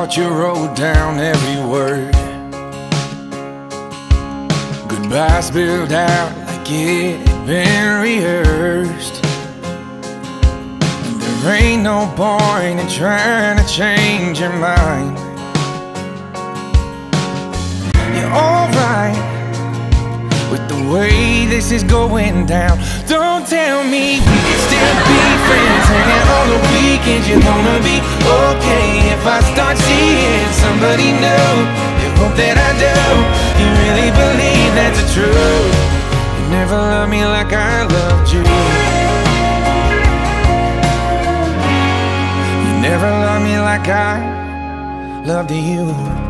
thought you wrote down every word. Goodbye spilled out like it had been rehearsed. There ain't no point in trying to change your mind. You're alright with the way this is going down. Don't tell me we can still be friends, hanging on the weekends. You're gonna be okay if I start seeing somebody new. You hope that I do. You really believe that's the truth. You never loved me like I loved you. You never loved me like I loved you.